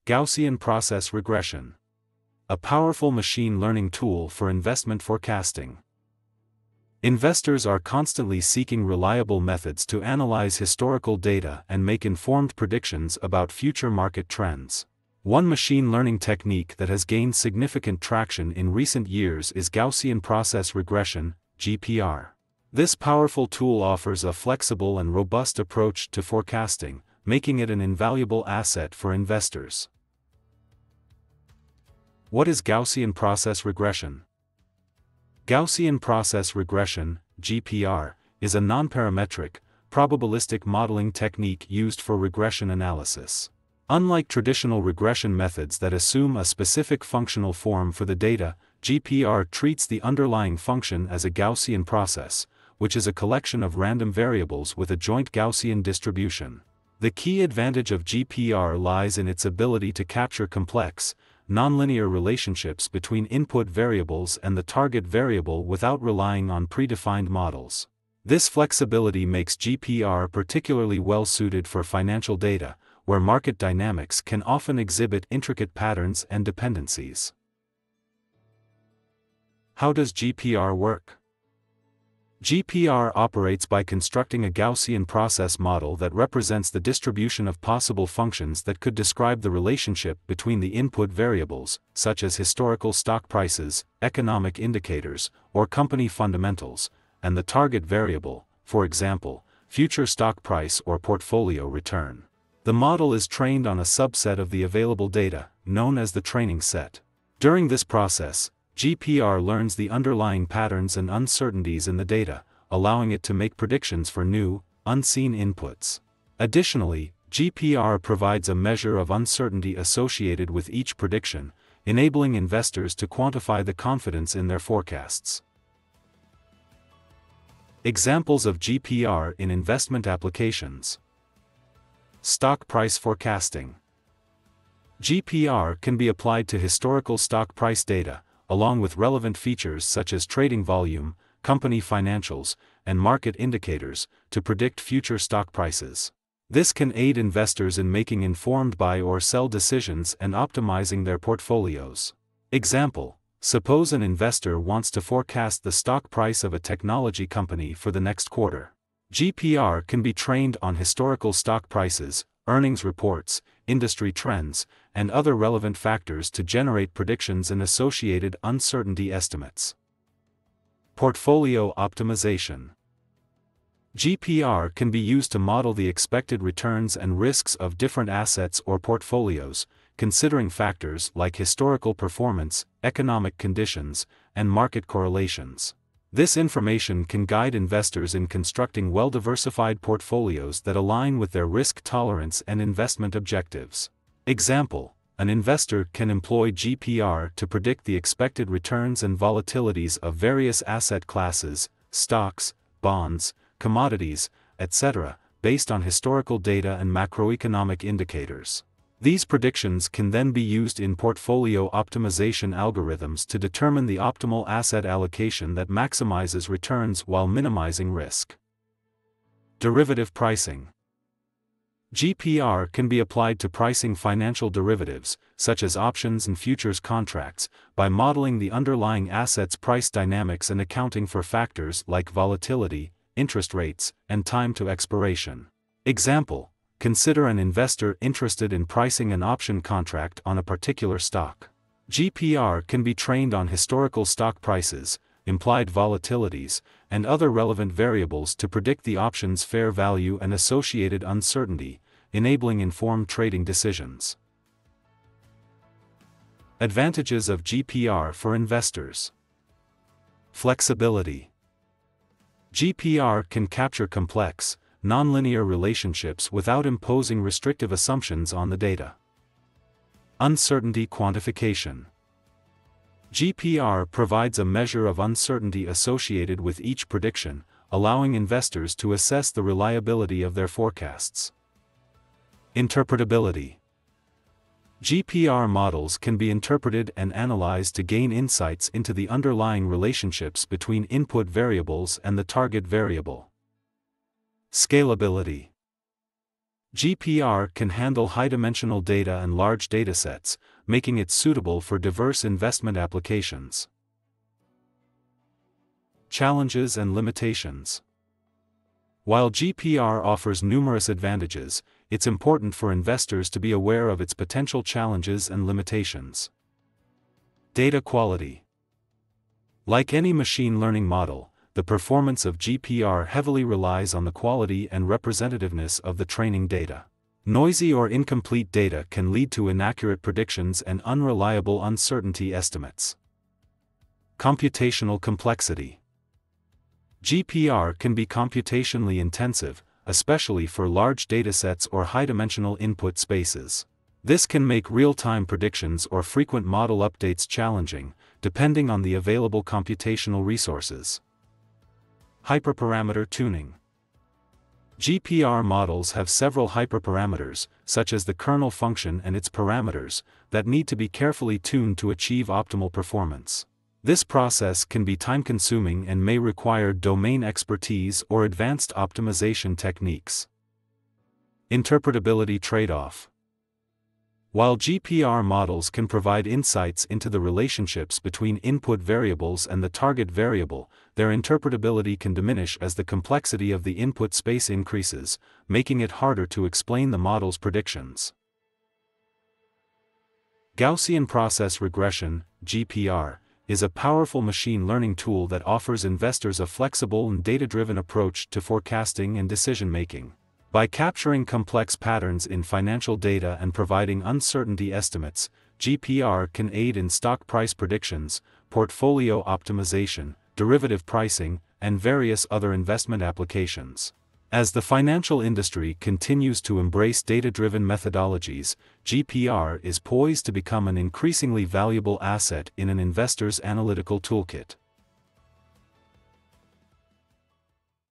Gaussian Process Regression. A powerful machine learning tool for investment forecasting. Investors are constantly seeking reliable methods to analyze historical data and make informed predictions about future market trends. One machine learning technique that has gained significant traction in recent years is Gaussian Process Regression, GPR. This powerful tool offers a flexible and robust approach to forecasting, making it an invaluable asset for investors. What is Gaussian Process Regression? Gaussian Process Regression, GPR, is a nonparametric, probabilistic modeling technique used for regression analysis. Unlike traditional regression methods that assume a specific functional form for the data, GPR treats the underlying function as a Gaussian process, which is a collection of random variables with a joint Gaussian distribution. The key advantage of GPR lies in its ability to capture complex, nonlinear relationships between input variables and the target variable without relying on predefined models. This flexibility makes GPR particularly well suited for financial data, where market dynamics can often exhibit intricate patterns and dependencies. How does GPR work? GPR operates by constructing a Gaussian process model that represents the distribution of possible functions that could describe the relationship between the input variables, such as historical stock prices, economic indicators, or company fundamentals, and the target variable, for example, future stock price or portfolio return. The model is trained on a subset of the available data, known as the training set. During this process, GPR learns the underlying patterns and uncertainties in the data, allowing it to make predictions for new, unseen inputs. Additionally, GPR provides a measure of uncertainty associated with each prediction, enabling investors to quantify the confidence in their forecasts. Examples of GPR in investment applications. Stock price forecasting. GPR can be applied to historical stock price data, along with relevant features such as trading volume, company financials, and market indicators, to predict future stock prices. This can aid investors in making informed buy or sell decisions and optimizing their portfolios. Example: suppose an investor wants to forecast the stock price of a technology company for the next quarter. GPR can be trained on historical stock prices, earnings reports, industry trends, and other relevant factors to generate predictions and associated uncertainty estimates. Portfolio optimization. GPR can be used to model the expected returns and risks of different assets or portfolios, considering factors like historical performance, economic conditions, and market correlations. This information can guide investors in constructing well-diversified portfolios that align with their risk tolerance and investment objectives. Example: an investor can employ GPR to predict the expected returns and volatilities of various asset classes, stocks, bonds, commodities, etc., based on historical data and macroeconomic indicators. These predictions can then be used in portfolio optimization algorithms to determine the optimal asset allocation that maximizes returns while minimizing risk. Derivative pricing. GPR can be applied to pricing financial derivatives, such as options and futures contracts, by modeling the underlying assets' price dynamics and accounting for factors like volatility, interest rates, and time to expiration. Example: consider an investor interested in pricing an option contract on a particular stock. GPR can be trained on historical stock prices, implied volatilities, and other relevant variables to predict the option's fair value and associated uncertainty, enabling informed trading decisions. Advantages of GPR for investors. Flexibility. GPR can capture complex, nonlinear relationships without imposing restrictive assumptions on the data. Uncertainty quantification. GPR provides a measure of uncertainty associated with each prediction, allowing investors to assess the reliability of their forecasts. Interpretability. GPR models can be interpreted and analyzed to gain insights into the underlying relationships between input variables and the target variable. Scalability. GPR can handle high-dimensional data and large datasets, making it suitable for diverse investment applications. Challenges and limitations. While GPR offers numerous advantages, it's important for investors to be aware of its potential challenges and limitations. Data quality. Like any machine learning model, the performance of GPR heavily relies on the quality and representativeness of the training data. Noisy or incomplete data can lead to inaccurate predictions and unreliable uncertainty estimates. Computational complexity. GPR can be computationally intensive, especially for large datasets or high-dimensional input spaces. This can make real-time predictions or frequent model updates challenging, depending on the available computational resources. Hyperparameter tuning. GPR models have several hyperparameters, such as the kernel function and its parameters, that need to be carefully tuned to achieve optimal performance. This process can be time-consuming and may require domain expertise or advanced optimization techniques. Interpretability trade-off. While GPR models can provide insights into the relationships between input variables and the target variable, their interpretability can diminish as the complexity of the input space increases, making it harder to explain the model's predictions. Gaussian Process Regression, GPR, is a powerful machine learning tool that offers investors a flexible and data-driven approach to forecasting and decision-making. By capturing complex patterns in financial data and providing uncertainty estimates, GPR can aid in stock price predictions, portfolio optimization, derivative pricing, and various other investment applications. As the financial industry continues to embrace data-driven methodologies, GPR is poised to become an increasingly valuable asset in an investor's analytical toolkit.